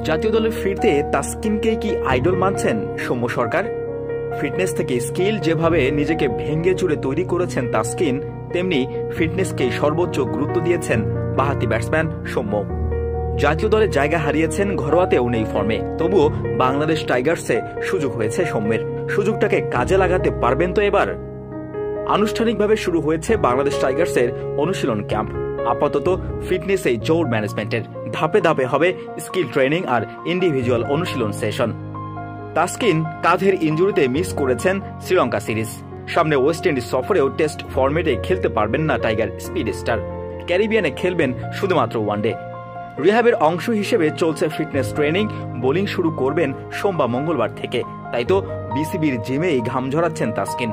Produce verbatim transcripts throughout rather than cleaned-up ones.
জাতীয় দলে ফিরতে তাসকিনকে কি আইডল মানছেন সৌম্য সরকার? ফিটনেস থেকে স্কিল যেভাবে নিজেকে ভেঙে চুরে তৈরি করেছেন তাসকিন, তেমনি ফিটনেসকে সর্বোচ্চ গুরুত্ব দিয়েছেন বাঁহাতি ব্যাটসম্যান সৌম্য। জাতীয় দলে জায়গা হারিয়েছেন, ঘরোয়াতেও নেই ফর্মে, তবুও বাংলাদেশ টাইগার্সে সুযোগ হয়েছে সৌম্যের। সুযোগটাকে কাজে লাগাতে পারবেন তো এবার? আনুষ্ঠানিকভাবে শুরু হয়েছে বাংলাদেশ টাইগার্সের অনুশীলন ক্যাম্প। আপাতত ফিটনেসে জোর ম্যানেজমেন্টের, ধাপে ধাপে হবে স্কিল ট্রেনিং আর ইন্ডিভিজুয়াল অনুশীলন সেশন। তাসকিন কাঁধের ইনজুরিতে মিস করেছেন শ্রীলঙ্কা সিরিজ। সামনে ওয়েস্ট ইন্ডিজ সফরেও টেস্ট ফরম্যাটে খেলতে পারবেন না টাইগার স্পিড স্টার। ক্যারিবিয়ানে খেলবেন শুধুমাত্র ওয়ানডে। রিহ্যাবের অংশ হিসেবে চলছে ফিটনেস ট্রেনিং। বোলিং শুরু করবেন সোমবার মঙ্গলবার থেকে, তাই তো বিসিবির জিমেই ঘাম ঝরাচ্ছেন তাসকিন।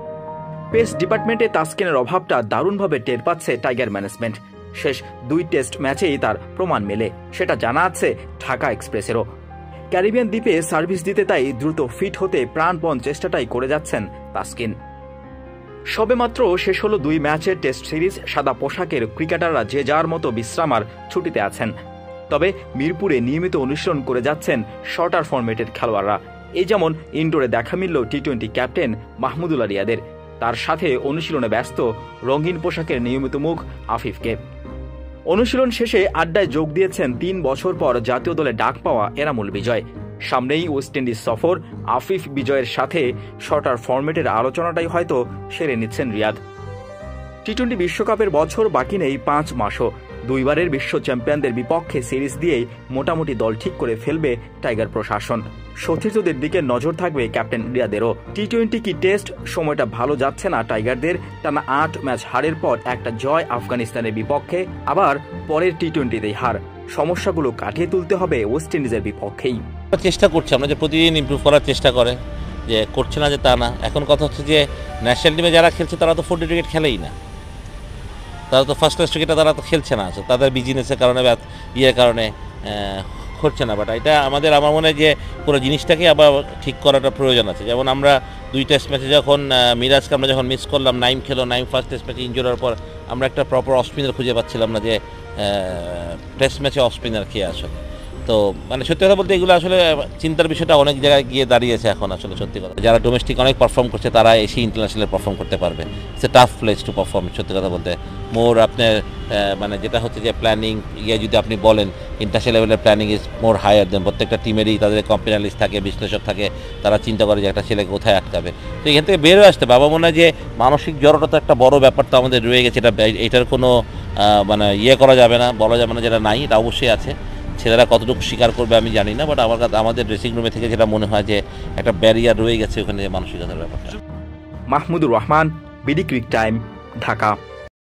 পেস ডিপার্টমেন্টে তাসকিনের অভাবটা দারুণভাবে টের পাচ্ছে টাইগার ম্যানেজমেন্ট। শেষ দুই টেস্ট ম্যাচেই তার প্রমাণ মেলে, সেটা জানা আছে ঢাকা এক্সপ্রেসেরও। ক্যারিবিয়ান দ্বীপে সার্ভিস দিতে তাই দ্রুত ফিট হতে প্রাণপণ চেষ্টাটাই করে যাচ্ছেন তাসকিন। সবেমাত্র শেষ হলো দুই ম্যাচের টেস্ট সিরিজ। সাদা পোশাকের ক্রিকেটাররা যে যার মতো বিশ্রাম আর ছুটিতে আছেন। তবে মিরপুরে নিয়মিত অনুশীলন করে যাচ্ছেন শর্টার ফরম্যাটের খেলোয়াড়রা। এই যেমন ইনডোরে দেখা মিলল টি টোয়েন্টি ক্যাপ্টেন মাহমুদুল্লাহ রিয়াদের। তার সাথে অনুশীলনে ব্যস্ত রঙিন পোশাকের নিয়মিত মুখ আফিফকে। অনুশীলন শেষে আড্ডায় যোগ দিয়েছেন তিন বছর পর জাতীয় দলে ডাক পাওয়া এনামুল বিজয়। সামনেই ওয়েস্ট ইন্ডিজ সফর। আফিফ বিজয়ের সাথে শর্টার ফরম্যাটের আলোচনাটাই হয়তো সেরে নিচ্ছেন রিয়াদ। টি টোয়েন্টি বিশ্বকাপের বছর বাকি নেই পাঁচ মাসও। দুইবারের বিশ্ব চ্যাম্পিয়নদের বিপক্ষে সিরিজ দিয়েই মোটামুটি দল ঠিক করে ফেলবে টাইগার প্রশাসন। সতীর্থদের দিকে নজর থাকবে ক্যাপ্টেন রিয়াদেরও। টি টোয়েন্টি কি টেস্ট, সময়টা ভালো যাচ্ছে না টাইগারদের। টানা আট ম্যাচ হারের পর একটা জয় আফগানিস্তানের বিপক্ষে, আবার পরের টি টোয়েন্টিতেই হার। সমস্যাগুলো কাটিয়ে তুলতে হবে ওয়েস্ট ইন্ডিজের বিপক্ষেই। চেষ্টা করছে আমরা যে প্রতিদিন ইমপ্রুভ করার চেষ্টা করে, যে করছে না যে তা না। এখন কথা হচ্ছে যে ন্যাশনাল টিমে যারা খেলছে তারা তো ফোর্টি ক্রিকেট খেলেই না, তারা তো ফার্স্ট ক্লাস ক্রিকেটে তারা তো খেলছে না, তাদের বিজনেসের কারণে বা ইয়ের কারণে করছে না। বাট এটা আমাদের আমার মনে হয় যে পুরো জিনিসটাকে আবার ঠিক করাটা প্রয়োজন আছে। যেমন আমরা দুই টেস্ট ম্যাচে যখন মিরাজকে আমরা যখন মিস করলাম, নাইম খেলো, নাইম ফার্স্ট টেস্ট ম্যাচে ইনজুর হওয়ার পর আমরা একটা প্রপার অফ স্পিনার খুঁজে পাচ্ছিলাম না, যে টেস্ট ম্যাচে অফ স্পিনার কে আসলে। তো মানে সত্যি কথা বলতে এগুলো আসলে চিন্তার বিষয়টা অনেক জায়গায় গিয়ে দাঁড়িয়েছে এখন। আসলে সত্যি কথা, যারা ডোমেস্টিক অনেক পারফর্ম করছে তারা এসে ইন্টারন্যাশনালে পারফর্ম করতে পারবে। It's a tough place to perform. সত্যি কথা বলতে মোর আপনার মানে যেটা হচ্ছে যে প্ল্যানিং ইয়ে যদি আপনি বলেন, ইন্টারন্যাশনাল লেভেলের planning is more higher than. প্রত্যেকটা টিমেরই তাদের কোম্পানি লিস্ট থাকে, বিশ্লেষক থাকে, তারা চিন্তা করে যে একটা ছেলেকে কোথায় আটকাবে। তো এখান থেকে বের হয়ে আসতে বাবা মনে হয় যে মানসিক জড়তা তো একটা বড় ব্যাপার তো আমাদের রয়ে গেছে। এটা এটার কোনো মানে ইয়ে করা যাবে না, বলা যাবে না যেটা নাই, এটা অবশ্যই আছে। ছেলেরা কতটুকু স্বীকার করবে আমি জানি না, বাট আমার কাছে আমাদের ড্রেসিং রুমে থেকে যেটা মনে হয় যে একটা ব্যারিয়ার রয়ে গেছে ওখানে, মানসিকতার ব্যাপারটা। Mahmudur Rahman, BD cric time, Dhaka.